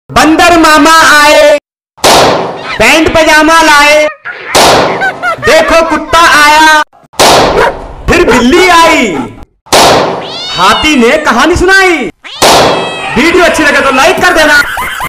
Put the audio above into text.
बंदर मामा आए, पैंट पजामा लाए, देखो कुत्ता आया, फिर बिल्ली आई, हाथी ने कहानी सुनाई। वीडियो अच्छी लगे तो लाइक कर देना।